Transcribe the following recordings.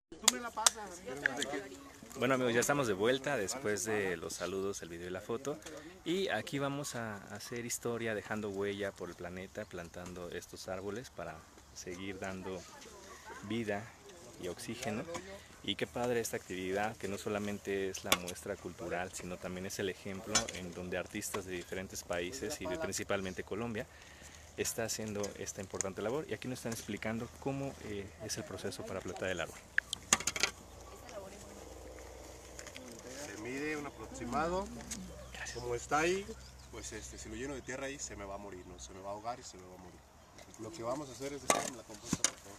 Bueno amigos, ya estamos de vuelta después de los saludos, el video y la foto. Y aquí vamos a hacer historia, dejando huella por el planeta, plantando estos árboles para seguir dando vida y oxígeno. Y qué padre esta actividad, que no solamente es la muestra cultural, sino también es el ejemplo en donde artistas de diferentes países y de principalmente Colombia está haciendo esta importante labor. Y aquí nos están explicando cómo es el proceso para plantar el árbol. Se mide un aproximado. Como está ahí, pues si lo lleno de tierra ahí se me va a morir, ¿no? Se me va a ahogar y se me va a morir. Lo que vamos a hacer es dejar la composta, por favor.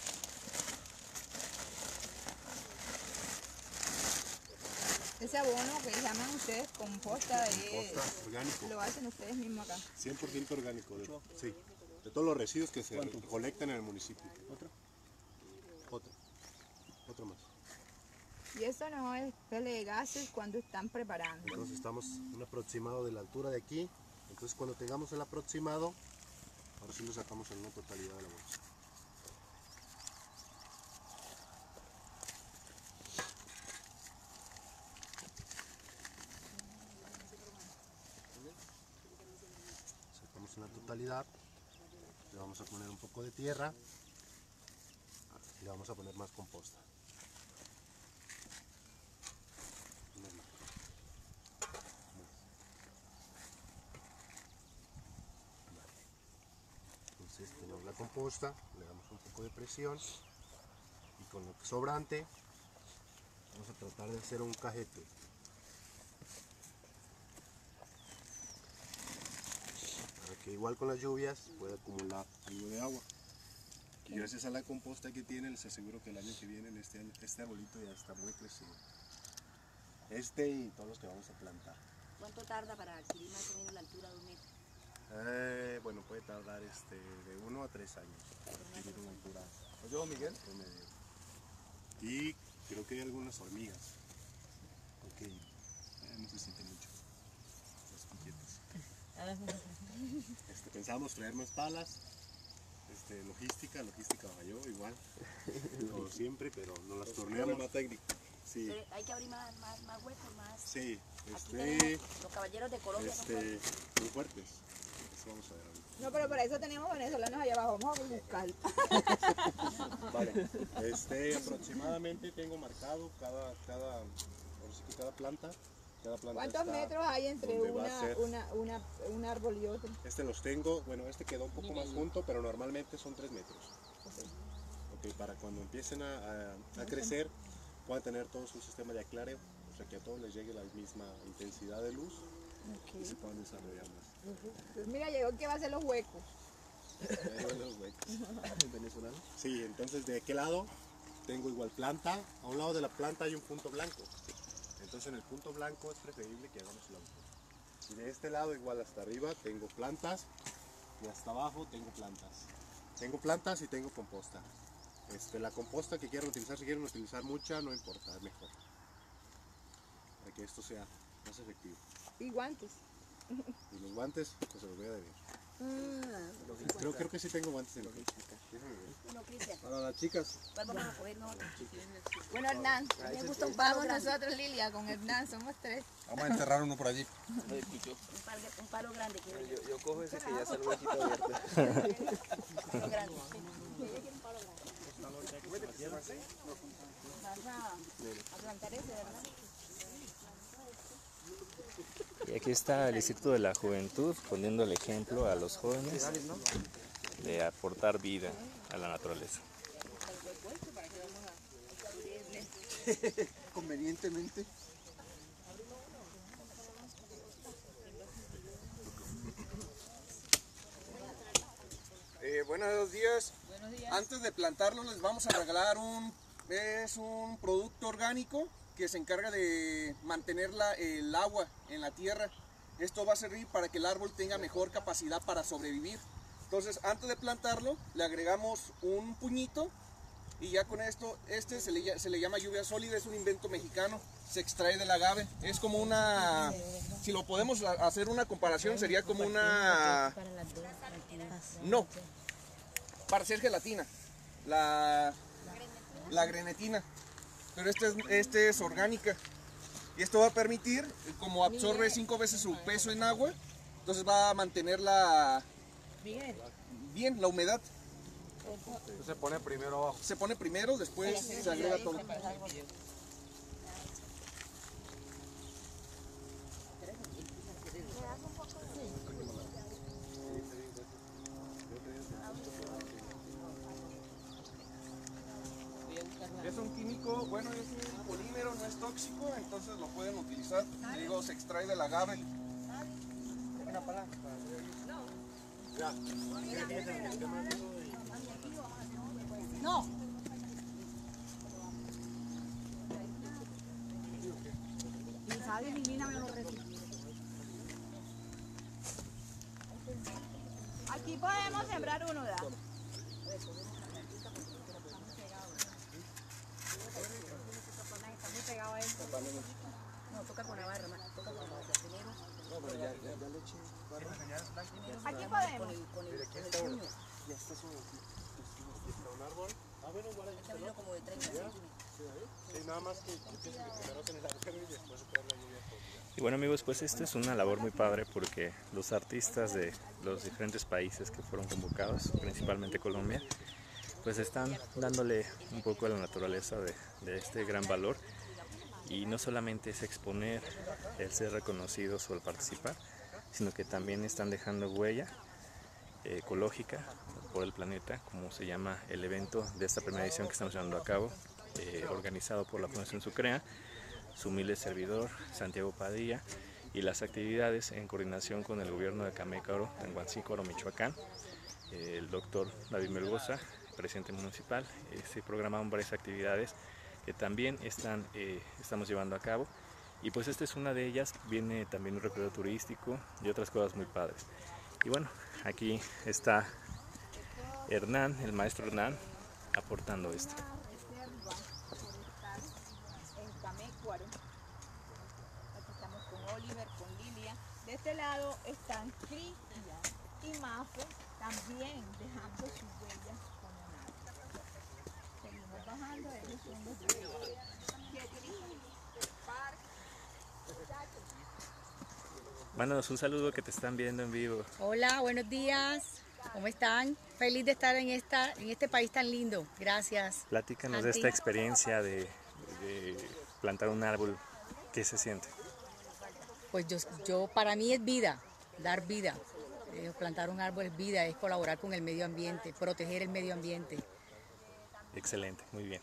Ese abono que llaman ustedes composta, Orgánico. lo hacen ustedes mismos acá. 100% orgánico, sí, de todos los residuos que se colectan en el municipio. Otra más. Y eso no es pele de gases cuando están preparando. Entonces estamos un aproximado de la altura de aquí. Entonces cuando tengamos el aproximado, ahora sí lo sacamos en una totalidad de la bolsa. Sacamos una totalidad, le vamos a poner un poco de tierra y le vamos a poner más composta. Entonces tenemos la composta, le damos un poco de presión y con lo sobrante vamos a tratar de hacer un cajete. Para que igual con las lluvias pueda acumular algo de agua. Y gracias a la composta que tiene, les aseguro que el año que viene, este arbolito ya está muy crecido. Este y todos los que vamos a plantar. ¿Cuánto tarda para adquirir más o menos la altura de un metro? Bueno, puede tardar de 1 a 3 años para adquirir una altura. ¿Yo, Miguel? Y creo que hay algunas hormigas. Ok, no se siente mucho. Las piquetas. Pensábamos traer más palas. Logística falló igual, como siempre, pero nos las torneamos. Más técnico. Sí. Pero hay que abrir más huecos, más. Sí, los caballeros de Colombia son fuertes. Muy fuertes. Eso vamos a ver ahorita. No, pero para eso tenemos venezolanos allá abajo, vamos a buscar. Vale, aproximadamente tengo marcado cada planta. ¿Cuántos metros hay entre un árbol y otro? Los tengo, bueno, quedó un poco más junto, pero normalmente son 3 metros. Okay, para cuando empiecen a crecer, puedan tener todo su sistema de aclareo, o sea que a todos les llegue la misma intensidad de luz y se puedan desarrollar más. Pues mira, llegó que va a hacer los huecos. Los huecos. ¿Venezolano? Sí, entonces de qué lado tengo igual planta, a un lado de la planta hay un punto blanco. Entonces en el punto blanco es preferible que hagamos la composta. Y de este lado igual hasta arriba tengo plantas y hasta abajo tengo plantas. Tengo plantas y tengo composta. La composta que quieran utilizar, si quieren utilizar mucha, no importa, es mejor. Para que esto sea más efectivo. Y guantes. Y los guantes, pues se los voy a deber. Creo que sí tengo guantes en la física. No, Cristian. Para las chicas. ¿Cuál vamos a coger nosotros? Bueno, Hernán, me gusta un palo nosotros, Lilia, con Hernán, somos 3. Vamos a enterrar uno por allí. Un palo grande. Yo cojo ese que ya está el huequito abierto. Un palo grande. Ella quiere un palo grande. Vas a plantar ese, ¿verdad? Y aquí está el Instituto de la Juventud poniendo el ejemplo a los jóvenes de aportar vida a la naturaleza. Convenientemente. Buenos días. Buenos días. Antes de plantarlo les vamos a regalar un producto orgánico que se encarga de mantener el agua en la tierra. Esto va a servir para que el árbol tenga mejor capacidad para sobrevivir. Entonces, antes de plantarlo, le agregamos un puñito y ya con esto, se le llama lluvia sólida, es un invento mexicano, se extrae del agave. Es como una, si lo podemos hacer una comparación, sería como una, no, para hacer gelatina. la grenetina, pero este es orgánica. Y esto va a permitir, como absorbe 5 veces su peso en agua, entonces va a mantener bien la humedad. Se pone primero abajo. Se pone primero, después se agrega todo. Es un químico, bueno, es un polímero, no es tóxico, entonces lo pueden utilizar. Te digo, se extrae del agave. Una palanca. No. Ni Fabi ni Nina me lo reciben. Aquí podemos sembrar uno, ¿verdad? Está muy pegado a esto. No, toca con la barra, toca con la barra primero. No, pero ya le eché barra. Aquí podemos. Ya está solo. Aquí está un árbol. Ah, bueno, guarda. Este vino como de 30 centímetros. Sí, nada más que primero en el arco y después traer la lluvia. Y bueno amigos, pues esta es una labor muy padre porque los artistas de los diferentes países que fueron convocados, principalmente Colombia, pues están dándole un poco a la naturaleza de este gran valor. Y no solamente es exponer, el ser reconocidos o el participar, sino que también están dejando huella ecológica por el planeta, como se llama el evento de esta primera edición que estamos llevando a cabo, organizado por la Fundación Sucrea, su humilde servidor Santiago Padilla, y las actividades en coordinación con el gobierno de Camécaro, Tanguancícuaro, Michoacán, el doctor David Melgoza, presidente municipal. Se programaron varias actividades que también estamos llevando a cabo, y pues esta es una de ellas. Viene también un recorrido turístico y otras cosas muy padres. Y bueno, aquí está Hernán, el maestro Hernán, aportando esto. En Camécuaro. Aquí estamos con Oliver, con Lilia. De este lado están Cristian y Mafe, también dejando sus huellas comunales. Seguimos bajando, ellos son los de Mándanos un saludo que te están viendo en vivo. Hola, buenos días. ¿Cómo están? Feliz de estar en este país tan lindo. Gracias. Platícanos de esta experiencia de plantar un árbol. ¿Qué se siente? Pues yo para mí es vida, dar vida. Plantar un árbol es vida, es colaborar con el medio ambiente, proteger el medio ambiente. Excelente, muy bien.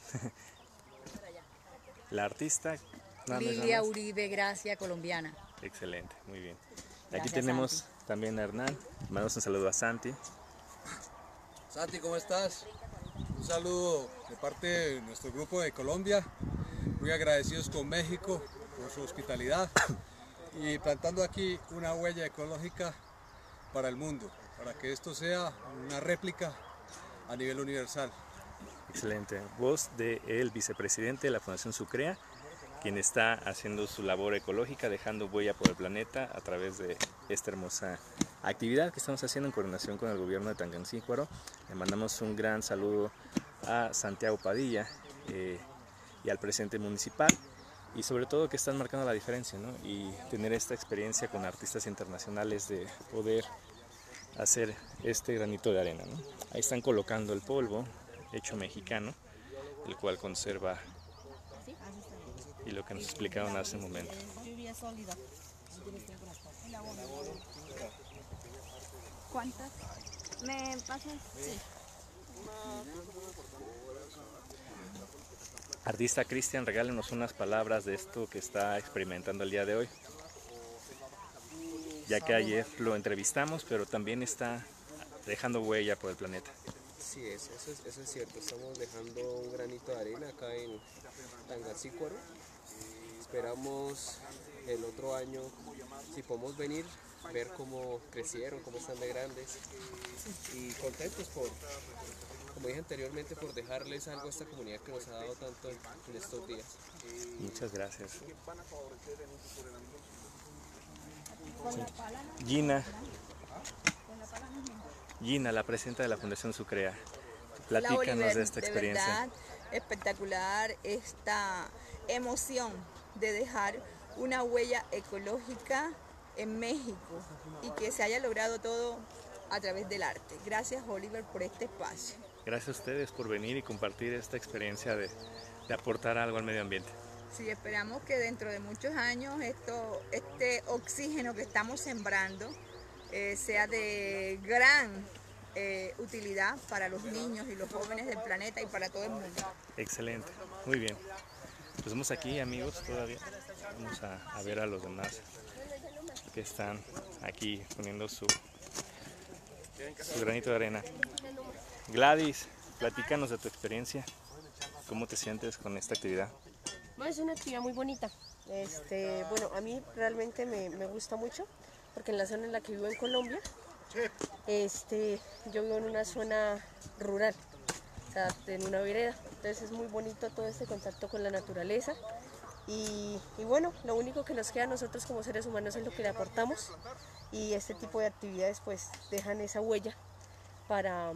La artista Lilia Uribe Gracia, colombiana. Excelente, muy bien. Gracias, aquí tenemos Santi. también a Hernán. Mandamos un saludo a Santi. Santi, ¿cómo estás? Un saludo de parte de nuestro grupo de Colombia. Muy agradecidos con México por su hospitalidad y plantando aquí una huella ecológica para el mundo, para que esto sea una réplica a nivel universal. Excelente. Voz del vicepresidente de la Fundación Sucrea, quien está haciendo su labor ecológica, dejando huella por el planeta a través de esta hermosa actividad que estamos haciendo en coordinación con el gobierno de Tangancícuaro. Le mandamos un gran saludo a Santiago Padilla y al presidente municipal, y sobre todo que están marcando la diferencia, ¿no? Y tener esta experiencia con artistas internacionales de poder hacer este granito de arena, ¿no? Ahí están colocando el polvo hecho mexicano, el cual conserva, y lo que nos explicaron hace un momento. ¿Cuántas? ¿Me pasas? Sí. Artista Cristian, regálenos unas palabras de esto que está experimentando el día de hoy. Ya que ayer lo entrevistamos, pero también está dejando huella por el planeta. Sí, eso es cierto. Estamos dejando un granito de arena acá en Tangancícuaro. Esperamos el otro año, si podemos venir, ver cómo crecieron, cómo están de grandes, y contentos por, como dije anteriormente, por dejarles algo a esta comunidad que nos ha dado tanto en estos días. Muchas gracias. Gina, la presidenta de la Fundación Sucrea. Platícanos de esta experiencia. espectacular esta emoción de dejar una huella ecológica en México y que se haya logrado todo a través del arte. Gracias, Oliver, por este espacio. Gracias a ustedes por venir y compartir esta experiencia de aportar algo al medio ambiente. Sí, esperamos que dentro de muchos años este oxígeno que estamos sembrando sea de gran utilidad para los niños y los jóvenes del planeta y para todo el mundo. Excelente, muy bien. Pues vamos aquí, amigos, todavía. Vamos a ver a los demás que están aquí poniendo su granito de arena. Gladys, platícanos de tu experiencia. ¿Cómo te sientes con esta actividad? Bueno, es una actividad muy bonita. Bueno, a mí realmente me gusta mucho porque en la zona en la que vivo en Colombia, yo vivo en una zona rural, o sea, en una vereda. Entonces es muy bonito todo este contacto con la naturaleza. Y bueno, lo único que nos queda a nosotros como seres humanos es lo que le aportamos, y este tipo de actividades pues dejan esa huella para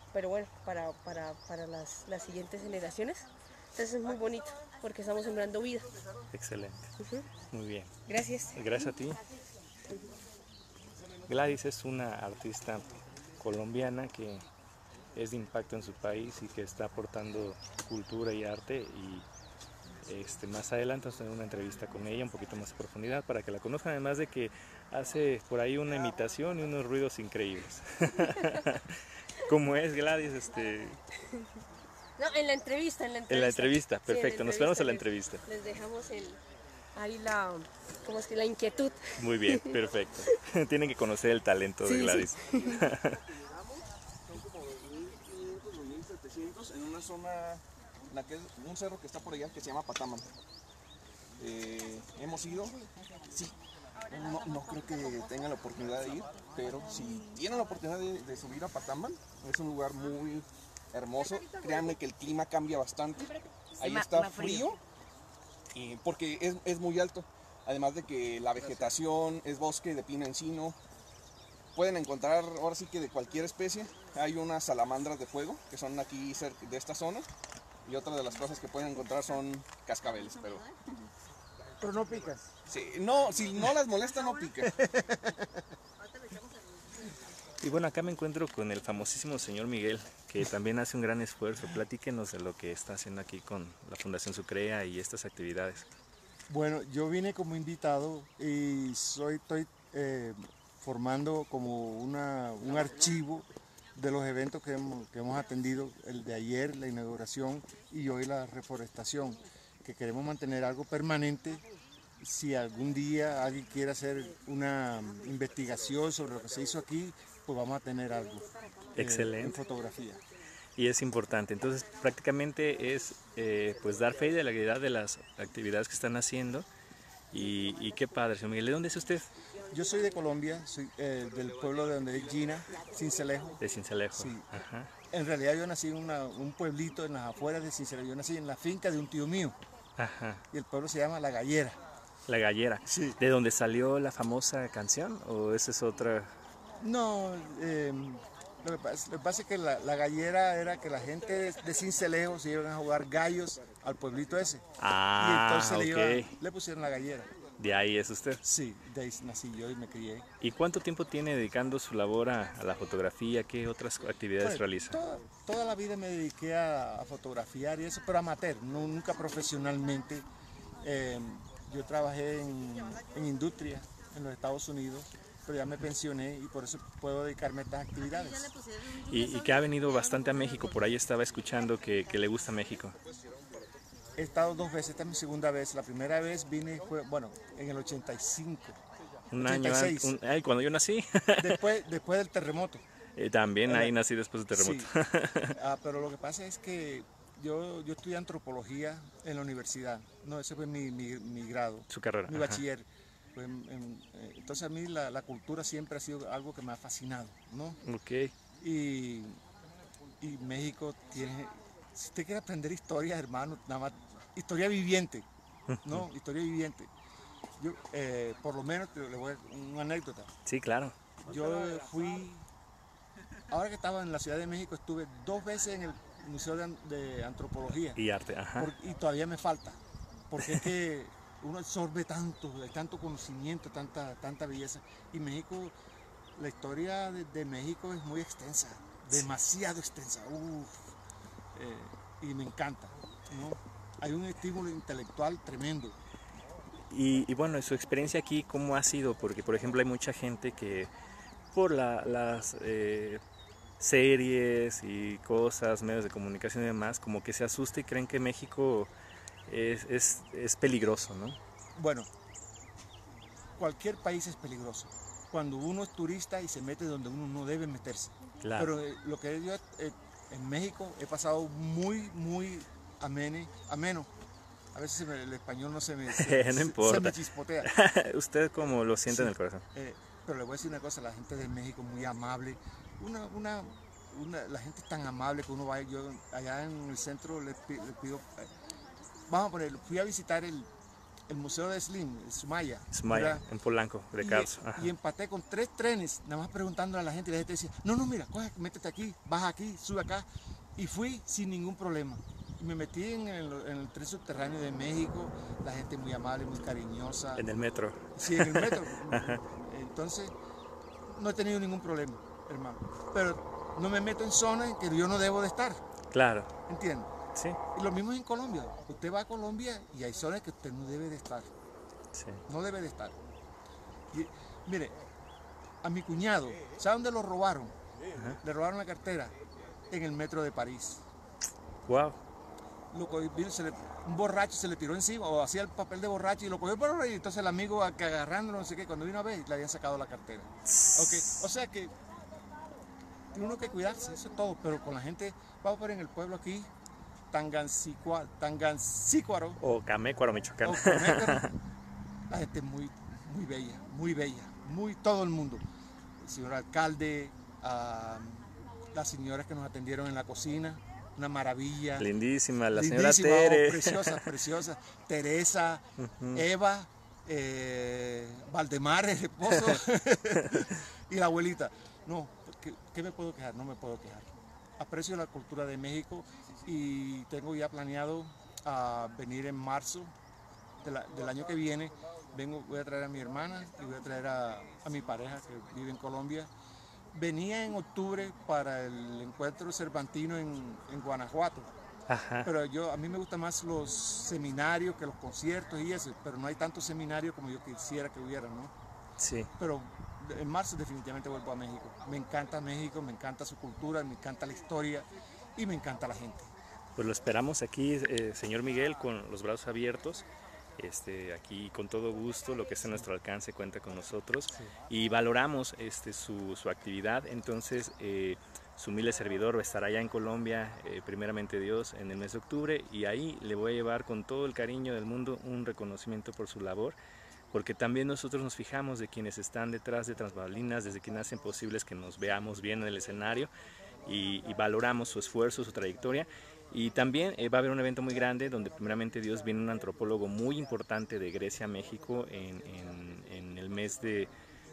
las siguientes generaciones. Entonces es muy bonito porque estamos sembrando vida. Excelente, muy bien. Gracias. Gracias a ti. Gladys es una artista colombiana que es de impacto en su país y que está aportando cultura y arte, y más adelante vamos a tener una entrevista con ella un poquito más a profundidad para que la conozcan, además de que hace por ahí una imitación y unos ruidos increíbles. ¿Cómo es, Gladys? No, en la entrevista. En la entrevista, perfecto, sí, nos esperamos a la entrevista. Les dejamos ahí la inquietud. Muy bien, perfecto. Tienen que conocer el talento de Gladys. Son como 2.500, 2.700 en una zona, un cerro que está por allá que se llama Pataman. Hemos ido, sí, no creo que tengan la oportunidad de ir, pero si tienen la oportunidad de subir a Pataman, es un lugar muy hermoso. Créanme que el clima cambia bastante. Ahí está frío, porque es muy alto. Además de que la vegetación es bosque de pino encino. Pueden encontrar ahora sí que de cualquier especie. Hay unas salamandras de fuego que son aquí cerca de esta zona. Y otra de las cosas que pueden encontrar son cascabeles, pero no picas. Sí, no, si no las molesta no pica. Y bueno, acá me encuentro con el famosísimo señor Miguel, que también hace un gran esfuerzo. Platíquenos de lo que está haciendo aquí con la Fundación Sucrea y estas actividades. Bueno, yo vine como invitado y estoy formando como un archivo de los eventos que hemos atendido, el de ayer, la inauguración, y hoy la reforestación, que queremos mantener algo permanente. Si algún día alguien quiere hacer una investigación sobre lo que se hizo aquí, pues vamos a tener algo. Excelente. En fotografía. Y es importante, entonces prácticamente es pues dar fe de la realidad de las actividades que están haciendo, y qué padre, señor Miguel. ¿De dónde es usted? Yo soy de Colombia, soy del pueblo de donde es Gina, Sincelejo. De Sincelejo. Sí. Ajá. En realidad yo nací en un pueblito en las afueras de Sincelejo. Yo nací en la finca de un tío mío. Ajá. Y el pueblo se llama La Gallera. La Gallera. Sí. ¿De dónde salió la famosa canción o esa es otra? No, lo que pasa es que la gallera era que la gente de Sincelejo se iban a jugar gallos al pueblito ese. Ah, y entonces okay. le pusieron La Gallera. ¿De ahí es usted? Sí, de ahí nací yo y me crié. ¿Y cuánto tiempo tiene dedicando su labor a la fotografía? ¿Qué otras actividades realiza? Toda la vida me dediqué a fotografiar y eso, pero amateur, nunca profesionalmente. Yo trabajé en industria en los Estados Unidos, pero ya me pensioné y por eso puedo dedicarme a estas actividades. Y que ha venido bastante a México, por ahí estaba escuchando que le gusta México. He estado 2 veces, esta es mi segunda vez. La primera vez vine, en el 85. Un 86. año antes, cuando yo nací. Después del terremoto. También ahí nací después del terremoto. Sí. Pero lo que pasa es que yo estudié antropología en la universidad. No, ese fue mi grado. Su carrera. Mi bachiller. Entonces a mí la cultura siempre ha sido algo que me ha fascinado, ¿no? Ok. Y México tiene, si usted quiere aprender historia, hermano, nada más, historia viviente, ¿no? Historia viviente. Yo, por lo menos, le voy a dar una anécdota. Sí, claro. Yo fui, ahora que estaba en la Ciudad de México, estuve 2 veces museo de antropología. Y arte, ajá. Y todavía me falta, porque es que uno absorbe tanto conocimiento, tanta belleza. Y México, la historia de México es muy extensa, demasiado extensa. Y me encanta, ¿no? Hay un estímulo intelectual tremendo. Y bueno, su experiencia aquí, ¿cómo ha sido? Porque, por ejemplo, hay mucha gente que por las series y cosas, medios de comunicación y demás, como que se asusta y creen que México es peligroso, ¿no? Bueno, cualquier país es peligroso cuando uno es turista y se mete donde uno no debe meterse. Claro. Pero lo que yo en México he pasado muy ameno. A veces el español no se me, no importa. Se me chispotea. Usted como lo siente en el corazón. Pero le voy a decir una cosa, la gente de México es muy amable. La gente es tan amable que uno va, yo allá en el centro le pido, vamos a poner, fui a visitar el museo de Slim, Sumaya, en Polanco, de Carlos. Y empaté con 3 trenes, nada más preguntándole a la gente, y la gente decía, no, mira, coge, métete aquí, baja aquí, sube acá. Y fui sin ningún problema. Me metí en el tren subterráneo de México, la gente muy amable, muy cariñosa. En el metro. Sí, en el metro. Entonces, no he tenido ningún problema, hermano. Pero no me meto en zonas en que yo no debo de estar. Claro. ¿Entiendes? Sí. Y lo mismo en Colombia. Usted va a Colombia y hay zonas que usted no debe de estar. Sí. No debe de estar. Y, mire, a mi cuñado, ¿sabe dónde lo robaron? Le robaron la cartera en el metro de París. Wow. Un borracho se le tiró encima o hacía el papel de borracho y lo cogió por ahí. Entonces el amigo agarrándolo, no sé qué, cuando vino a ver le habían sacado la cartera. Okay. O sea que tiene uno que cuidarse, eso es todo. Pero con la gente, vamos a ver en el pueblo aquí, Tangancícuaro. O Camécuaro, Michoacán. La gente es muy bella, todo el mundo. El señor alcalde, las señoras que nos atendieron en la cocina. Una maravilla. Lindísima, la señora Tere. Preciosa. Teresa, Eva, Valdemar, el esposo, y la abuelita. No, ¿qué me puedo quejar? No me puedo quejar. Aprecio la cultura de México y tengo ya planeado venir en marzo del año que viene. Voy a traer a mi hermana y voy a traer a mi pareja que vive en Colombia. Venía en octubre para el encuentro cervantino en Guanajuato. Ajá. Pero a mí me gustan más los seminarios que los conciertos y eso, pero no hay tantos seminarios como yo quisiera que hubiera, ¿no? Sí. Pero en marzo definitivamente vuelvo a México. Me encanta México, me encanta su cultura, me encanta la historia y me encanta la gente. Pues lo esperamos aquí, señor Miguel, con los brazos abiertos. Aquí con todo gusto, lo que esté a nuestro alcance cuenta con nosotros, sí. Y valoramos su actividad. Entonces su humilde servidor estará allá en Colombia, primeramente Dios, en el mes de octubre, y ahí le voy a llevar con todo el cariño del mundo un reconocimiento por su labor, porque también nosotros nos fijamos de quienes están detrás de tras bambalinas, desde quienes hacen posibles que nos veamos bien en el escenario, y valoramos su esfuerzo, su trayectoria. Y también va a haber un evento muy grande donde primeramente Dios viene un antropólogo muy importante de Grecia a México en el mes de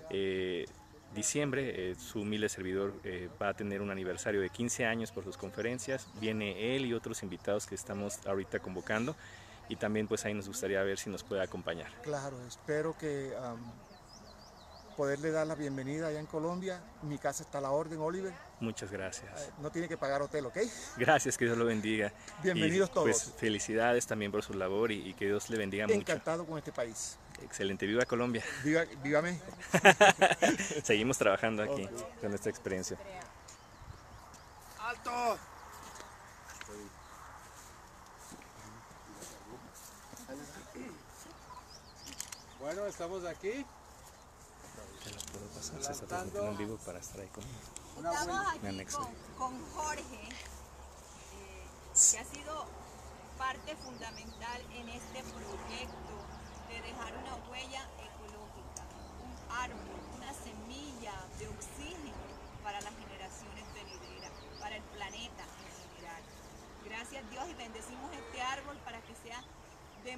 diciembre. Su humilde servidor va a tener un aniversario de 15 años por sus conferencias. Viene él y otros invitados que estamos ahorita convocando, y también pues ahí nos gustaría ver si nos puede acompañar. Claro, espero que poderle dar la bienvenida allá en Colombia. Mi casa está a la orden, Oliver. Muchas gracias. No tiene que pagar hotel, ¿ok? Gracias, que Dios lo bendiga. Bienvenidos todos. Pues felicidades también por su labor y que Dios le bendiga mucho. Encantado con este país. Excelente, viva Colombia. Viva México. Seguimos trabajando aquí con esta experiencia. ¡Alto! Bueno, estamos aquí. Te lo puedo pasar, se está transmitiendo en vivo para estar ahí con Estamos aquí con Jorge, que ha sido parte fundamental en este proyecto de dejar una huella ecológica, un árbol, una semilla de oxígeno para las generaciones venideras, para el planeta en general. Gracias Dios, y bendecimos este árbol para que sea de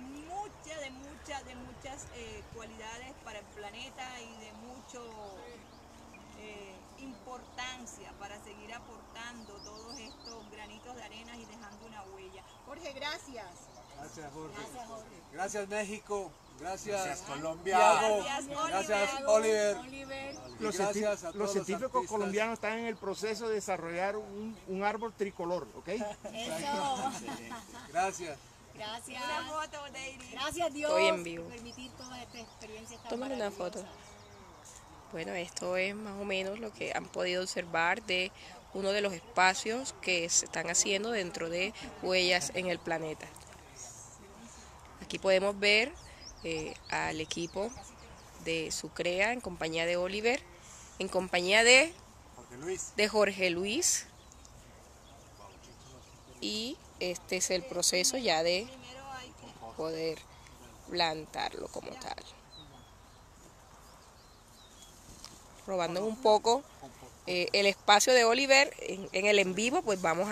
muchas cualidades para el planeta y de mucho importancia para seguir aportando todos estos granitos de arena y dejando una huella. Jorge, gracias. Gracias, Jorge. Gracias, Jorge. Gracias, México. Gracias, Colombia. Tiago. Gracias, Oliver. Los científicos colombianos están en el proceso de desarrollar un árbol tricolor, ¿ok? Eso. Gracias. Gracias. Una foto, Deiri. Gracias, Dios, Estoy en vivo. por permitir toda esta experiencia tan Tómale una maravillosa. foto. Bueno, esto es más o menos lo que han podido observar de uno de los espacios que se están haciendo dentro de Huellas en el Planeta. Aquí podemos ver al equipo de Sucrea en compañía de Oliver, en compañía de Jorge Luis, y este es el proceso ya de poder plantarlo como tal. Robando un poco el espacio de Oliver en el en vivo, pues vamos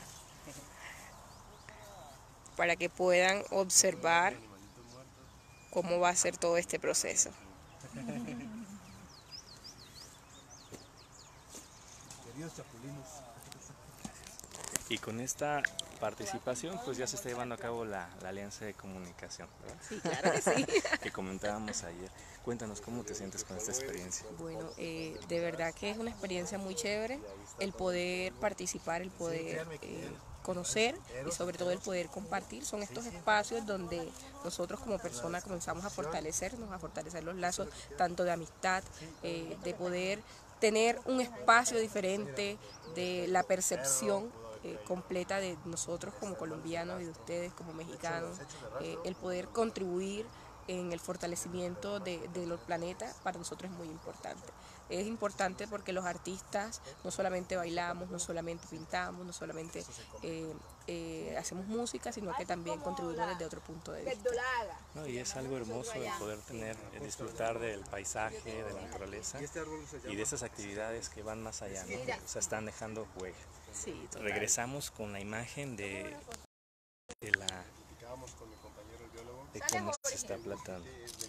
para que puedan observar cómo va a ser todo este proceso. Y con esta participación pues ya se está llevando a cabo la alianza de comunicación, ¿verdad? Sí, claro que sí. Que comentábamos ayer. Cuéntanos cómo te sientes con esta experiencia. Bueno, de verdad que es una experiencia muy chévere el poder participar, el poder conocer y sobre todo el poder compartir. Son estos espacios donde nosotros como personas comenzamos a fortalecernos, a fortalecer los lazos tanto de amistad, de poder tener un espacio diferente de la percepción completa de nosotros como colombianos y de ustedes como mexicanos, el poder contribuir en el fortalecimiento de los planetas para nosotros es muy importante. Es importante porque los artistas no solamente bailamos, no solamente pintamos, no solamente hacemos música, sino que también contribuimos desde otro punto de vista. No, y es algo hermoso el poder disfrutar del paisaje, de la naturaleza y de esas actividades que van más allá, ¿no? O sea, están dejando huella. Sí, regresamos con la imagen de cómo se está plantando.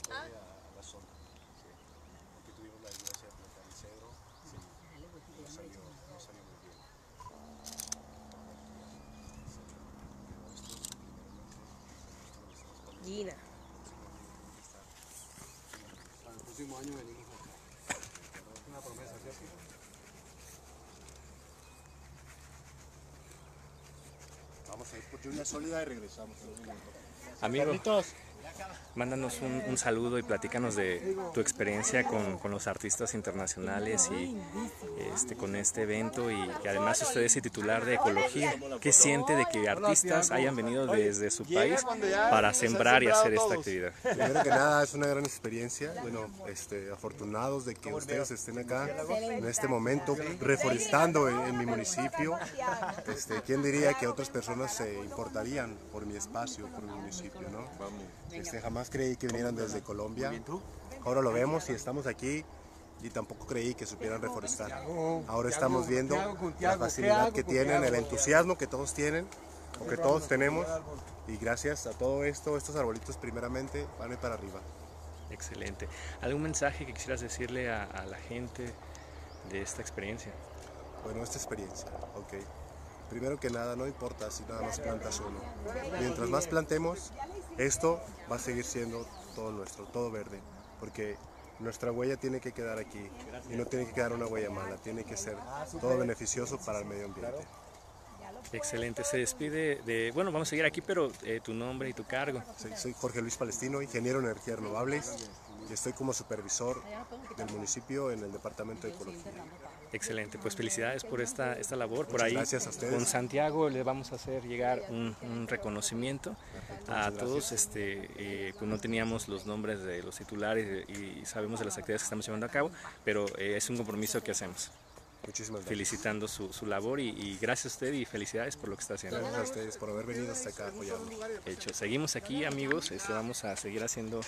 Gina. Para el próximo año venimos acá. Es una promesa, ¿cierto? Vamos a ir por lluvia sólida y regresamos. Amigo, mándanos un saludo y platícanos de tu experiencia con los artistas internacionales y con este evento, y que además usted es el titular de Ecología. ¿Qué siente de que artistas hayan venido desde su país para sembrar y hacer esta actividad? Primero que nada, es una gran experiencia. Bueno, afortunados de que ustedes estén acá en este momento reforestando en mi municipio. ¿Quién diría que otras personas se importarían por mi espacio, por mi municipio, ¿no? Jamás creí que vinieran desde Colombia. Ahora lo vemos y estamos aquí, y tampoco creí que supieran reforestar. Ahora estamos viendo la facilidad que tienen, el entusiasmo que todos tienen, o que todos tenemos, y gracias a todo esto, estos arbolitos primeramente van a ir para arriba. Excelente. ¿Algún mensaje que quisieras decirle a la gente de esta experiencia? Bueno, esta experiencia, ok. Primero que nada, no importa si nada más plantas uno. Mientras más plantemos, esto va a seguir siendo todo nuestro, todo verde, porque nuestra huella tiene que quedar aquí y no tiene que quedar una huella mala, tiene que ser todo beneficioso para el medio ambiente. Excelente, se despide de, bueno, vamos a seguir aquí, pero tu nombre y tu cargo. Soy Jorge Luis Palestino, ingeniero en energías renovables, y estoy como supervisor del municipio en el departamento de Ecología. Excelente, pues felicidades por esta labor. Por Muchas ahí gracias a ustedes. Con Santiago le vamos a hacer llegar un reconocimiento a todos. Pues no teníamos los nombres de los titulares y sabemos de las actividades que estamos llevando a cabo, pero es un compromiso que hacemos. Muchísimas gracias. Felicitando su labor y gracias a usted y felicidades por lo que está haciendo. Gracias a ustedes por haber venido hasta acá a apoyarnos. Hecho, seguimos aquí, amigos, vamos a seguir haciendo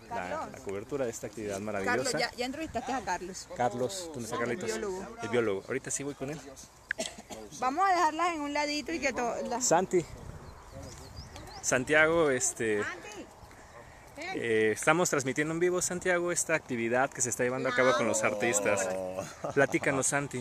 la cobertura de esta actividad maravillosa. Carlos, ya entrevistaste a Carlos. Carlos, ¿dónde está Carlitos? El biólogo. Ahorita sí voy con él. Vamos a dejarlas en un ladito y que todo. Santiago, Estamos transmitiendo en vivo, Santiago, esta actividad que se está llevando a cabo con los artistas. Platícanos, Santi.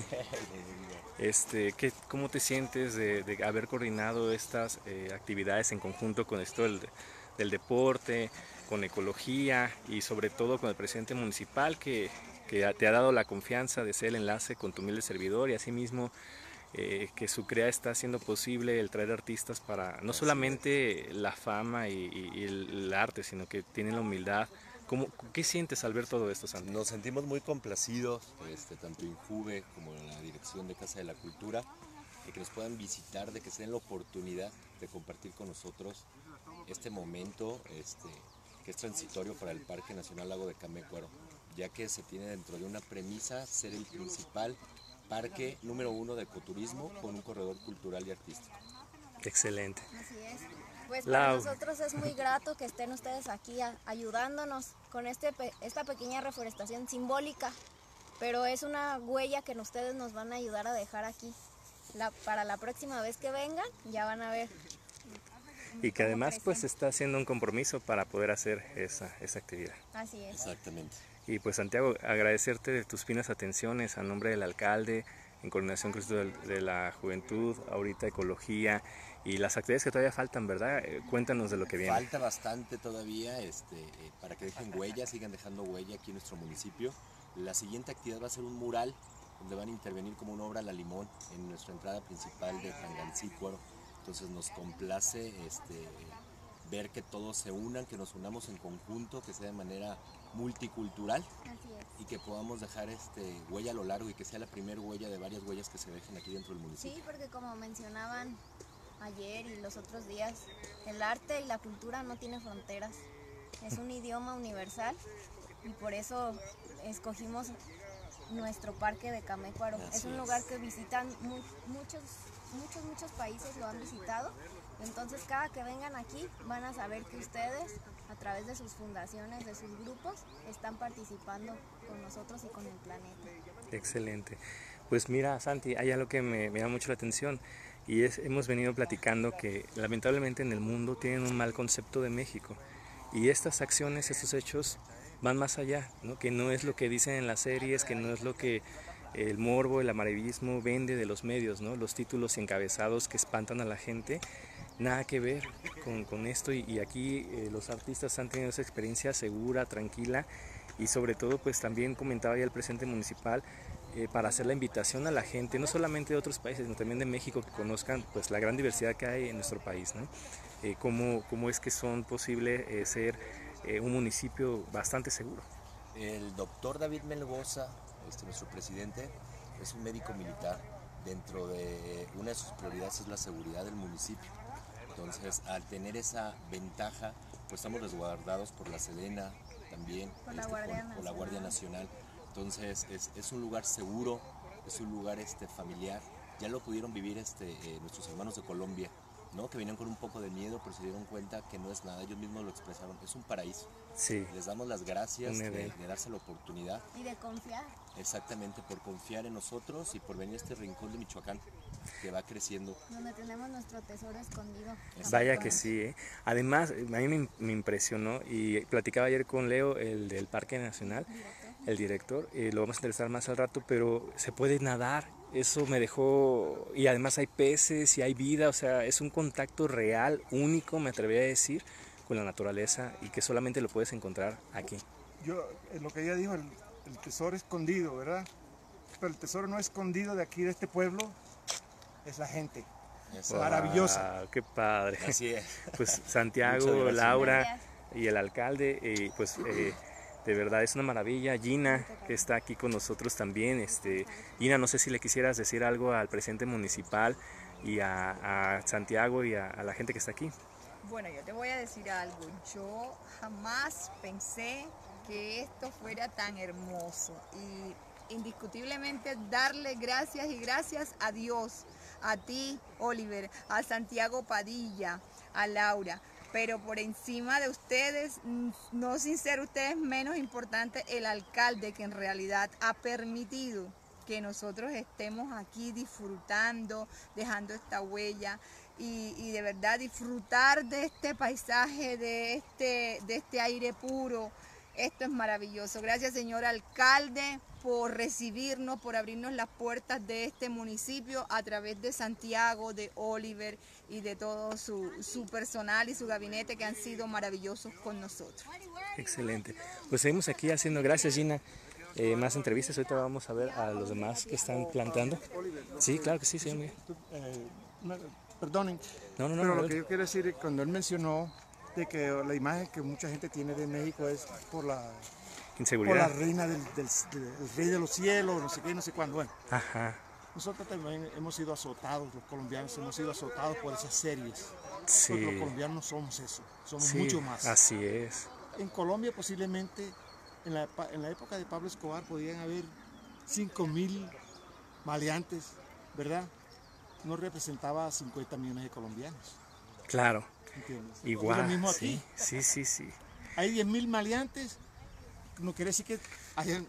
¿Cómo te sientes de haber coordinado estas actividades en conjunto con esto del deporte, con ecología y sobre todo con el presidente municipal que te ha dado la confianza de ser el enlace con tu humilde servidor y asimismo que su CREA está haciendo posible el traer artistas para no solamente la fama y el arte, sino que tienen la humildad? ¿Qué sientes al ver todo esto, Santi? Nos sentimos muy complacidos, tanto Injuve como en la dirección de Casa de la Cultura, de que nos puedan visitar, de que se den la oportunidad de compartir con nosotros este momento que es transitorio para el Parque Nacional Lago de Camécuaro, ya que se tiene dentro de una premisa ser el principal parque número 1 de ecoturismo con un corredor cultural y artístico. Excelente. Así es. Pues para nosotros es muy grato que estén ustedes aquí ayudándonos con esta pequeña reforestación simbólica, pero es una huella que ustedes nos van a ayudar a dejar aquí. Para la próxima vez que vengan ya van a ver. Y que además pues está haciendo un compromiso para poder hacer esa actividad. Así es. Exactamente. Y pues Santiago, agradecerte de tus finas atenciones a nombre del alcalde, en coordinación con el de la juventud, ahorita ecología y las actividades que todavía faltan, ¿verdad? Cuéntanos de lo que viene. Falta bastante todavía para que dejen huella, sigan dejando huella aquí en nuestro municipio. La siguiente actividad va a ser un mural donde van a intervenir como una obra La Limón en nuestra entrada principal de Tangancícuaro. Entonces nos complace ver que todos se unan, que nos unamos en conjunto, que sea de manera multicultural y que podamos dejar huella a lo largo y que sea la primera huella de varias huellas que se dejen aquí dentro del municipio. Sí, porque como mencionaban ayer y los otros días, el arte y la cultura no tiene fronteras, es un idioma universal y por eso escogimos nuestro parque de Camécuaro. Es un lugar que visitan muchos países, lo han visitado, entonces cada que vengan aquí van a saber que ustedes a través de sus fundaciones, de sus grupos, están participando con nosotros y con el planeta. Excelente. Pues mira, Santi, hay algo que me llama mucho la atención y hemos venido platicando que lamentablemente en el mundo tienen un mal concepto de México y estas acciones, estos hechos van más allá, ¿no? Que no es lo que dicen en las series, que no es lo que el morbo, el amarillismo vende de los medios, ¿no? Los títulos y encabezados que espantan a la gente, nada que ver con esto y aquí los artistas han tenido esa experiencia segura, tranquila y sobre todo pues también comentaba ya el presidente municipal para hacer la invitación a la gente, no solamente de otros países, sino también de México, que conozcan pues la gran diversidad que hay en nuestro país, ¿no? Cómo es que son posible ser un municipio bastante seguro. El doctor David Melgoza, nuestro presidente, es un médico militar. Dentro de una de sus prioridades es la seguridad del municipio. Entonces, al tener esa ventaja, pues estamos resguardados por la Sedena también, por la Guardia Nacional. Entonces, es un lugar seguro, es un lugar familiar. Ya lo pudieron vivir nuestros hermanos de Colombia, ¿no? Que venían con un poco de miedo, pero se dieron cuenta que no es nada, ellos mismos lo expresaron, es un paraíso. Sí. Les damos las gracias de darse la oportunidad. Y de confiar. Exactamente, por confiar en nosotros y por venir a este rincón de Michoacán, que va creciendo. Donde tenemos nuestro tesoro escondido. Vaya que sí, Además, a mí me impresionó y platicaba ayer con Leo, el del Parque Nacional, el director, lo vamos a interesar más al rato, pero se puede nadar. Eso me dejó, y además hay peces y hay vida, o sea, es un contacto real, único, me atrevería a decir, con la naturaleza y que solamente lo puedes encontrar aquí. Lo que ella dijo, el tesoro escondido, ¿verdad? Pero el tesoro no escondido de aquí, de este pueblo, es la gente. Wow, maravillosa. ¡Qué padre! Así es. Pues Santiago, Laura y el alcalde, de verdad es una maravilla. Gina, que está aquí con nosotros también. Gina, no sé si le quisieras decir algo al presidente municipal y a Santiago y a la gente que está aquí. Bueno, yo te voy a decir algo. Yo jamás pensé que esto fuera tan hermoso y indiscutiblemente darle gracias y gracias a Dios, a ti, Oliver, a Santiago Padilla, a Laura. Pero por encima de ustedes, no sin ser ustedes menos importante, el alcalde, que en realidad ha permitido que nosotros estemos aquí disfrutando, dejando esta huella. y de verdad disfrutar de este paisaje, de este aire puro. Esto es maravilloso. Gracias, señor alcalde, por recibirnos, por abrirnos las puertas de este municipio a través de Santiago, de Oliver y de todo su personal y su gabinete, que han sido maravillosos con nosotros. Excelente. Pues seguimos aquí haciendo, gracias Gina, más entrevistas. Ahorita vamos a ver a los demás que están plantando. Sí, claro que sí, señor Miguel. Perdonen, no, pero lo que yo quiero decir es que cuando él mencionó de que la imagen que mucha gente tiene de México es por la inseguridad, por la reina del rey de los cielos, no sé qué, no sé cuándo. Bueno, ajá. Nosotros también hemos sido azotados, los colombianos hemos sido azotados por esas series. Sí. Porque los colombianos no somos eso, somos sí, mucho más. Así es. En Colombia posiblemente, en la época de Pablo Escobar, podían haber 5.000 maleantes, ¿verdad? No representaba a 50 millones de colombianos. Claro. ¿Entiendes? Igual. Es lo mismo sí, aquí. sí. Hay 10.000 maleantes, no quiere decir que hayan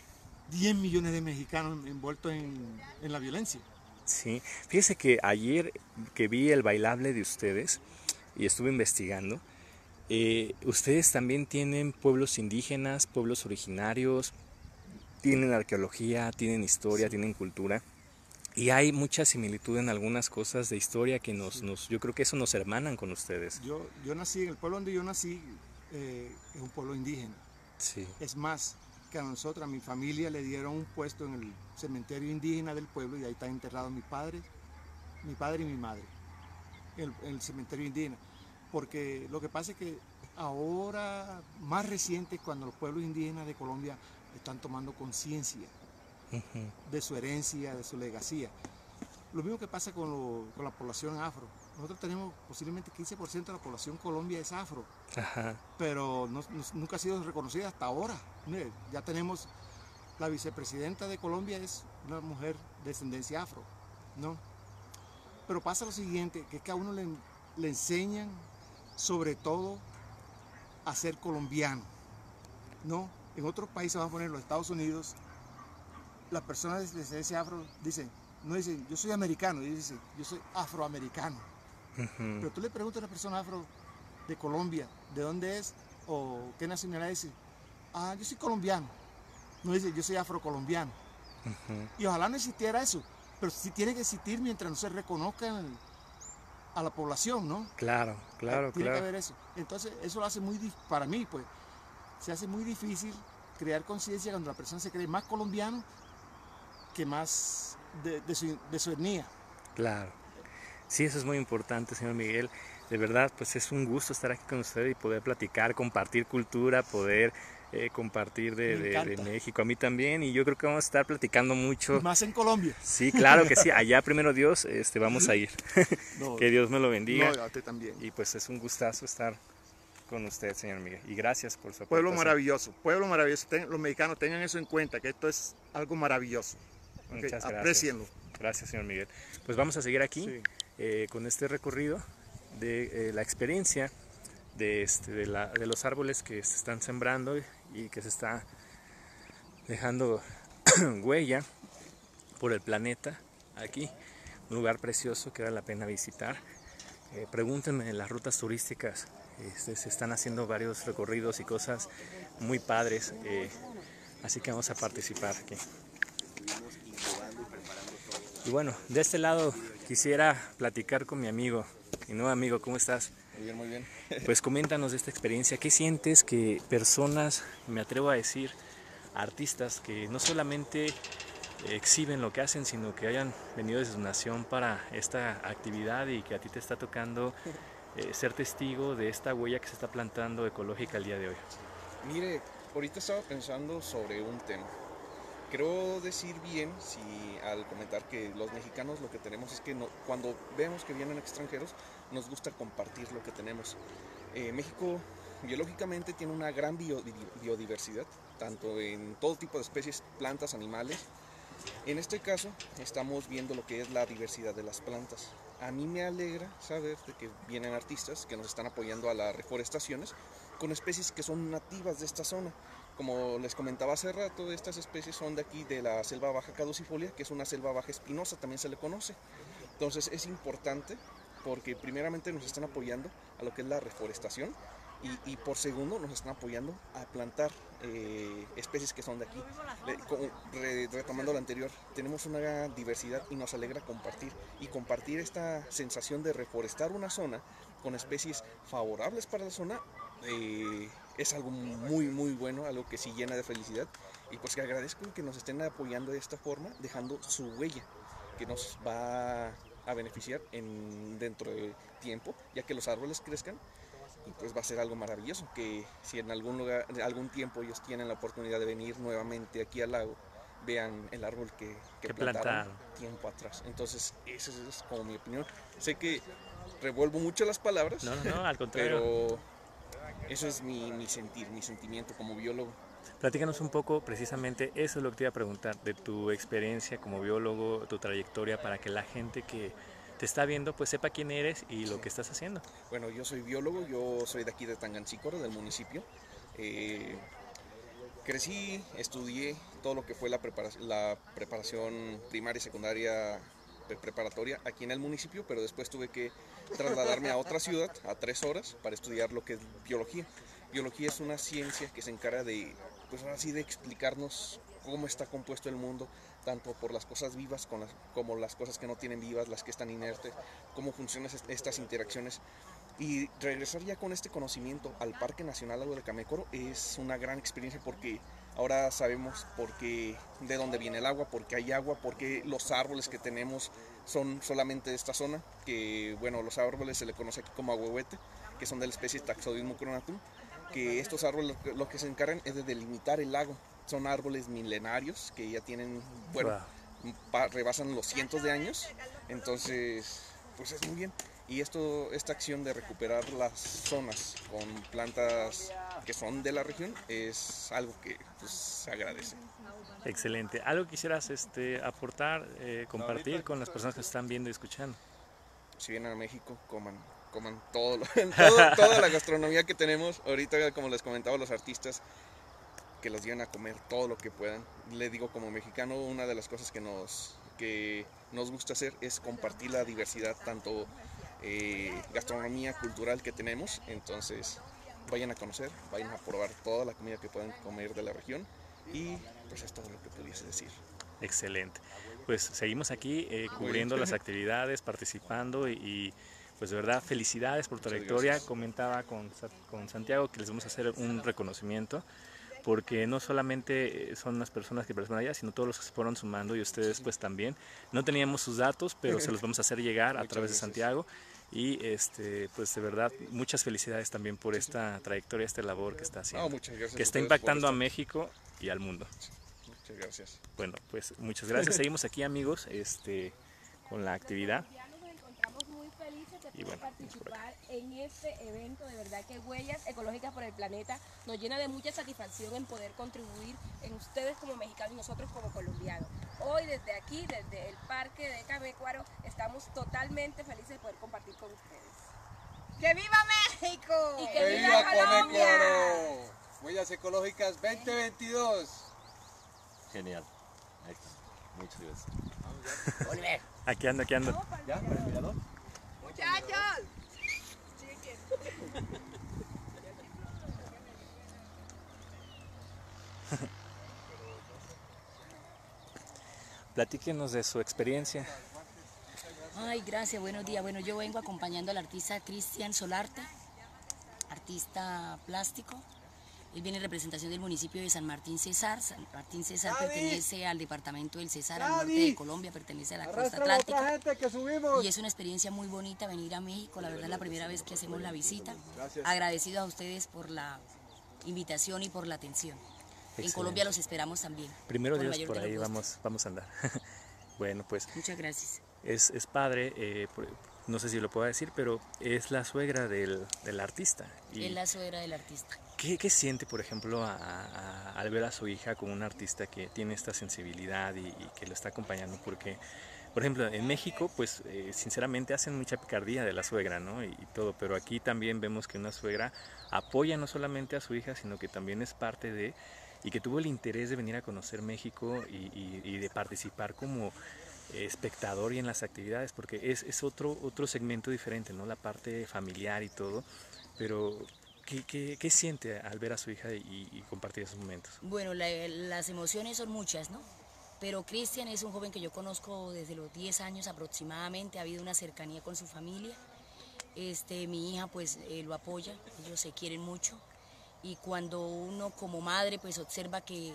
10 millones de mexicanos envueltos en la violencia. Sí, fíjese que ayer que vi el bailable de ustedes y estuve investigando, ustedes también tienen pueblos indígenas, pueblos originarios, tienen arqueología, tienen historia, tienen cultura. Y hay mucha similitud en algunas cosas de historia que yo creo que eso nos hermanan con ustedes. Yo nací, en el pueblo donde yo nací, es un pueblo indígena. Sí. Es más, que a nosotros, a mi familia, le dieron un puesto en el cementerio indígena del pueblo y ahí están enterrados mi padre y mi madre, en el cementerio indígena. Porque lo que pasa es que ahora, más reciente, cuando los pueblos indígenas de Colombia están tomando conciencia de su herencia, de su legacía. Lo mismo que pasa con la población afro. Nosotros tenemos posiblemente 15% de la población Colombia es afro, ajá, pero nunca ha sido reconocida hasta ahora. Mire, ya tenemos la vicepresidenta de Colombia, es una mujer de descendencia afro, ¿no? Pero pasa lo siguiente, que es que a uno le enseñan sobre todo a ser colombiano, ¿no? En otros países, vamos a poner los Estados Unidos, las personas de descendencia afro no dicen yo soy americano, ellos dicen yo soy afroamericano. Pero tú le preguntas a una persona afro de Colombia, ¿de dónde es? O qué nacionalidad dice, yo soy colombiano. No dice yo soy afrocolombiano. Y ojalá no existiera eso, pero sí tiene que existir mientras no se reconozca a la población, ¿no? Claro. Tiene que haber eso. Entonces eso lo hace para mí, pues, se hace muy difícil crear conciencia cuando la persona se cree más colombiano que más de su etnia. Claro. Sí, eso es muy importante, señor Miguel. De verdad, pues es un gusto estar aquí con usted y poder platicar, compartir cultura, poder compartir de México. A mí también, y yo creo que vamos a estar platicando mucho. Más en Colombia. Sí, claro que sí. Allá, primero Dios, vamos a ir. No, que Dios me lo bendiga. No, a ti también. Y pues es un gustazo estar con usted, señor Miguel. Y gracias por su aportación. Pueblo maravilloso, pueblo maravilloso. Los mexicanos tengan eso en cuenta, que esto es algo maravilloso. Muchas gracias. Aprecienlo. Gracias, señor Miguel. Pues vamos a seguir aquí con este recorrido de la experiencia de los árboles que se están sembrando y que se está dejando huella por el planeta aquí. Un lugar precioso que vale la pena visitar. Pregúntenme en las rutas turísticas. Se están haciendo varios recorridos y cosas muy padres. Así que vamos a participar aquí. Y bueno, de este lado quisiera platicar con mi amigo, mi nuevo amigo. ¿Cómo estás? Muy bien. Pues coméntanos de esta experiencia. ¿Qué sientes que personas, me atrevo a decir, artistas que no solamente exhiben lo que hacen, sino que hayan venido desde su nación para esta actividad y que a ti te está tocando ser testigo de esta huella que se está plantando ecológica el día de hoy? Mire, ahorita estaba pensando sobre un tema. Creo decir bien si al comentar que los mexicanos lo que tenemos es que cuando vemos que vienen extranjeros nos gusta compartir lo que tenemos. México biológicamente tiene una gran biodiversidad, tanto en todo tipo de especies, plantas, animales. En este caso estamos viendo lo que es la diversidad de las plantas. A mí me alegra saber de que vienen artistas que nos están apoyando a las reforestaciones con especies que son nativas de esta zona. Como les comentaba hace rato, estas especies son de aquí, de la selva baja caducifolia, que es una selva baja espinosa, también se le conoce. Entonces es importante porque primeramente nos están apoyando a lo que es la reforestación y por segundo nos están apoyando a plantar especies que son de aquí. Retomando lo anterior, tenemos una diversidad y nos alegra compartir esta sensación de reforestar una zona con especies favorables para la zona. Es algo muy bueno, algo que sí llena de felicidad, y pues que agradezco que nos estén apoyando de esta forma, dejando su huella que nos va a beneficiar dentro de tiempo, ya que los árboles crezcan, y pues va a ser algo maravilloso, que si en algún tiempo ellos tienen la oportunidad de venir nuevamente aquí al lago, vean el árbol que plantaron tiempo atrás. Entonces esa es como mi opinión. Sé que revuelvo mucho las palabras, no, al contrario, pero eso es mi sentimiento como biólogo. Platícanos un poco, precisamente eso es lo que te iba a preguntar, de tu experiencia como biólogo, tu trayectoria, para que la gente que te está viendo pues sepa quién eres y lo que estás haciendo. Bueno, yo soy biólogo, yo soy de aquí de Tangancícuaro, del municipio. Crecí, estudié todo lo que fue la preparación primaria, secundaria, preparatoria aquí en el municipio, pero después tuve que trasladarme a otra ciudad, a 3 horas, para estudiar lo que es biología. Biología es una ciencia que se encarga de, pues así, de explicarnos cómo está compuesto el mundo, tanto por las cosas vivas como las cosas que no tienen vivas, las que están inertes, cómo funcionan estas interacciones. Y regresar ya con este conocimiento al Parque Nacional Lago de Camécuaro es una gran experiencia, porque ahora sabemos de dónde viene el agua, por qué hay agua, por qué los árboles que tenemos son solamente de esta zona, que bueno, los árboles se le conoce aquí como ahuehuete, que son de la especie Taxodium mucronatum, que estos árboles lo que se encargan es de delimitar el lago. Son árboles milenarios que ya tienen, bueno, rebasan los cientos de años, entonces pues es muy bien. Y esta acción de recuperar las zonas con plantas que son de la región es algo que pues, se agradece. Excelente. ¿Algo quisieras aportar, compartir con las personas que están viendo y escuchando? Si vienen a México, coman toda la gastronomía que tenemos. Ahorita, como les comentaba, los artistas que los lleven a comer todo lo que puedan. Les digo, como mexicano, una de las cosas que nos gusta hacer es compartir la diversidad, tanto gastronomía cultural que tenemos. Entonces vayan a conocer, vayan a probar toda la comida que puedan comer de la región, y pues es todo lo que pudiese decir. Excelente. Pues seguimos aquí cubriendo las actividades, participando y pues de verdad felicidades por tu trayectoria. Comentaba con Santiago que les vamos a hacer un reconocimiento, porque no solamente son las personas que participan allá, sino todos los que se fueron sumando, y ustedes pues también. No teníamos sus datos, pero se los vamos a hacer llegar a través de Santiago, y pues de verdad muchas felicidades también por esta trayectoria, esta labor que está haciendo, que está impactando a México y al mundo. Muchas gracias. Bueno, pues muchas gracias. Seguimos aquí, amigos, con la actividad. Y bueno, participar en este evento. De verdad que Huellas Ecológicas por el Planeta nos llena de mucha satisfacción en poder contribuir en ustedes como mexicanos y nosotros como colombianos. Hoy desde aquí, desde el Parque de Camécuaro, estamos totalmente felices de poder compartir con ustedes. ¡Que viva México! ¡Y que viva Colombia! Camécuaro! Huellas Ecológicas 2022. Genial. Ahí está. Muchas gracias. Oliver. Aquí ando. ¿Ya? ¿Para el mirador? ¡Muchachos! Platíquenos de su experiencia. Ay, gracias, buenos días. Bueno, yo vengo acompañando al artista Cristian Solarte, artista plástico. Él viene en representación del municipio de San Martín Cesar. San Martín Cesar pertenece al departamento del Cesar, al norte de Colombia, pertenece a la costa atlántica. Y es una experiencia muy bonita venir a México. La verdad es la primera vez que hacemos la visita. Agradecidos a ustedes por la invitación y por la atención. Excelente. En Colombia los esperamos también. Primero Dios, por ahí vamos a andar. Bueno, pues muchas gracias. Es padre, no sé si lo puedo decir, pero es la suegra del artista. Es la suegra del artista. ¿Qué siente, por ejemplo, al ver a su hija como un artista que tiene esta sensibilidad y que lo está acompañando? Porque, por ejemplo, en México, pues sinceramente hacen mucha picardía de la suegra, ¿no? Y todo, pero aquí también vemos que una suegra apoya no solamente a su hija, sino que también es parte de, y que tuvo el interés de venir a conocer México y de participar como espectador y en las actividades, porque es otro segmento diferente, ¿no? La parte familiar y todo, pero ¿qué siente al ver a su hija y compartir esos momentos? Bueno, las emociones son muchas, ¿no? Pero Cristian es un joven que yo conozco desde los 10 años aproximadamente, ha habido una cercanía con su familia. Mi hija pues lo apoya, ellos se quieren mucho, y cuando uno como madre pues observa que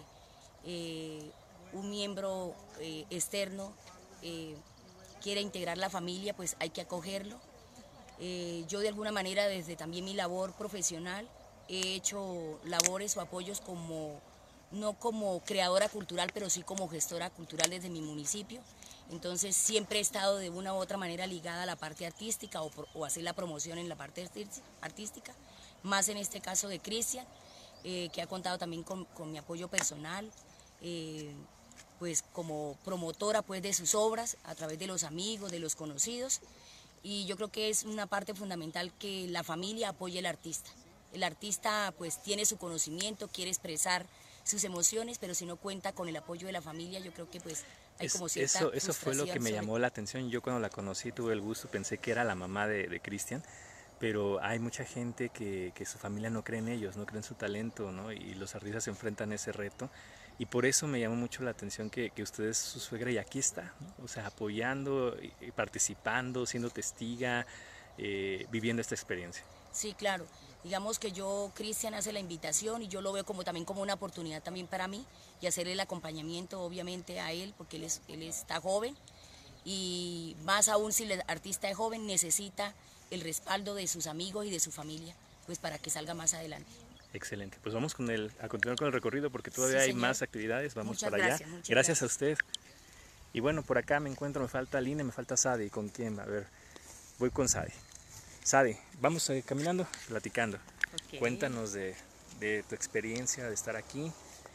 un miembro externo quiere integrar la familia, pues hay que acogerlo. Yo de alguna manera desde también mi labor profesional he hecho labores o apoyos no como creadora cultural, pero sí como gestora cultural desde mi municipio. Entonces siempre he estado de una u otra manera ligada a la parte artística o hacer la promoción en la parte artística, más en este caso de Cristian, que ha contado también con mi apoyo personal, pues como promotora pues de sus obras a través de los amigos, de los conocidos, y yo creo que es una parte fundamental que la familia apoye al artista. El artista pues tiene su conocimiento, quiere expresar sus emociones, pero si no cuenta con el apoyo de la familia, yo creo que pues hay como cierta eso fue lo que me llamó la atención. Yo cuando la conocí tuve el gusto, pensé que era la mamá de Cristian, pero hay mucha gente que su familia no cree en ellos, no cree en su talento, ¿no? Y los artistas se enfrentan a ese reto, y por eso me llamó mucho la atención que usted es su suegra y aquí está, ¿no? O sea, apoyando, y participando, siendo testiga, viviendo esta experiencia. Sí, claro. Digamos que Cristian hace la invitación y yo lo veo también como una oportunidad también para mí y hacerle el acompañamiento obviamente a él, porque él está joven, y más aún si el artista es joven necesita el respaldo de sus amigos y de su familia, pues para que salga más adelante. Excelente, pues vamos a continuar con el recorrido porque todavía hay más actividades, vamos muchas para gracias, allá. Gracias a usted. Y bueno, por acá me falta Lina, me falta Sadi. ¿Con quién? A ver, voy con Sadi. Sadi, vamos caminando, platicando. Okay. Cuéntanos de tu experiencia de estar aquí.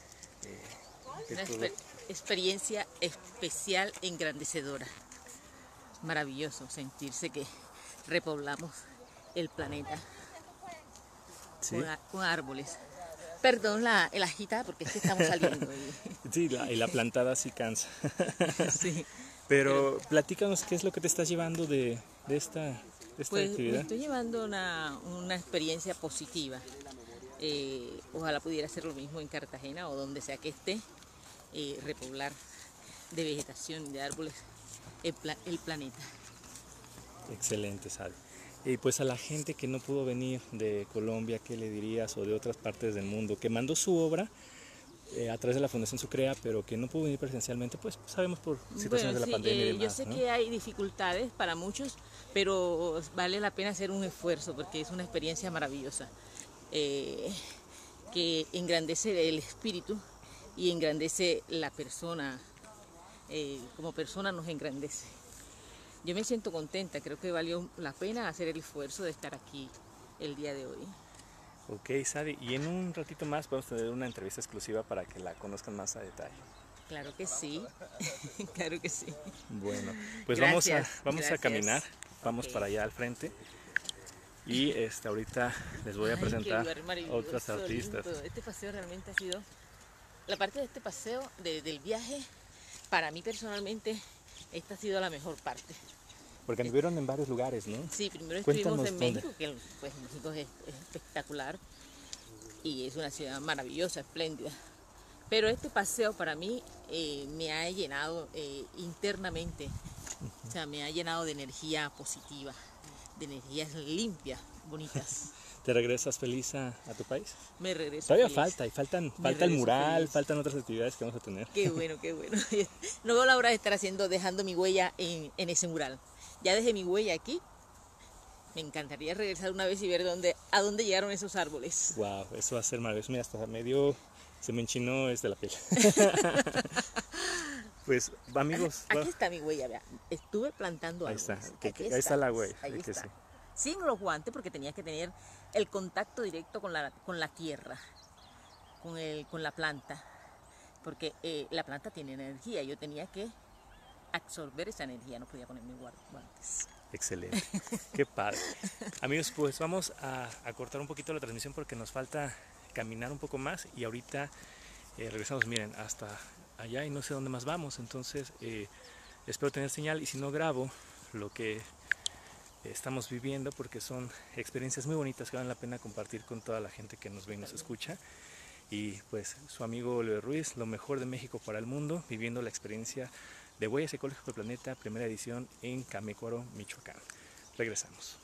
Una experiencia especial, engrandecedora. Maravilloso sentirse que repoblamos el planeta, ¿sí? con árboles. Perdón la agitada porque es que estamos saliendo. Sí, y la plantada sí cansa. Sí. Pero platícanos qué es lo que te estás llevando de esta pues actividad. Me estoy llevando una experiencia positiva. Ojalá pudiera hacer lo mismo en Cartagena o donde sea que esté, repoblar de vegetación, de árboles, el planeta. Excelente, Sadi. Y pues a la gente que no pudo venir de Colombia, ¿qué le dirías? O de otras partes del mundo, que mandó su obra a través de la Fundación Sucrea, pero que no pudo venir presencialmente, pues sabemos por situaciones de la pandemia y demás, yo sé, ¿no? Que hay dificultades para muchos, pero vale la pena hacer un esfuerzo porque es una experiencia maravillosa, que engrandece el espíritu y engrandece la persona, como persona nos engrandece. Yo me siento contenta, creo que valió la pena hacer el esfuerzo de estar aquí el día de hoy. Ok, Sadi, y en un ratito más vamos a tener una entrevista exclusiva para que la conozcan más a detalle. Claro que sí, claro que sí. Bueno, pues gracias, vamos a caminar, vamos para allá al frente. Y ahorita les voy a presentar otras artistas. Lindo. Este paseo realmente ha sido, la parte de este paseo, del viaje, para mí personalmente, esta ha sido la mejor parte. Porque anduvieron en varios lugares, ¿no? Sí, primero estuvimos en México, que pues México es espectacular y es una ciudad maravillosa, espléndida. Pero este paseo para mí me ha llenado internamente, o sea, me ha llenado de energía positiva, de energías limpias, bonitas. ¿Te regresas feliz a tu país? Me regreso Todavía feliz. falta el mural, faltan otras actividades que vamos a tener. Qué bueno, qué bueno. No veo la hora de estar dejando mi huella en ese mural. Ya dejé mi huella aquí. Me encantaría regresar una vez y ver a dónde llegaron esos árboles. Wow, eso va a ser maravilloso. Mira, hasta se me enchinó la piel. Pues, amigos. Aquí está mi huella, vea. Estuve plantando árboles. Ahí está la huella. Ahí está. Sí. Sin los guantes, porque tenía que tener el contacto directo con la tierra, con la planta, porque la planta tiene energía. Yo tenía que absorber esa energía, no podía ponerme guantes. Excelente, qué padre. Amigos, pues vamos a cortar un poquito la transmisión porque nos falta caminar un poco más y ahorita regresamos, miren, hasta allá y no sé dónde más vamos. Entonces espero tener señal, y si no, grabo lo que estamos viviendo, porque son experiencias muy bonitas que valen la pena compartir con toda la gente que nos ve y nos escucha. Y pues su amigo Oliver Ruiz, lo mejor de México para el mundo, viviendo la experiencia de Huellas Ecológicas del Planeta, primera edición en Camécuaro, Michoacán. Regresamos.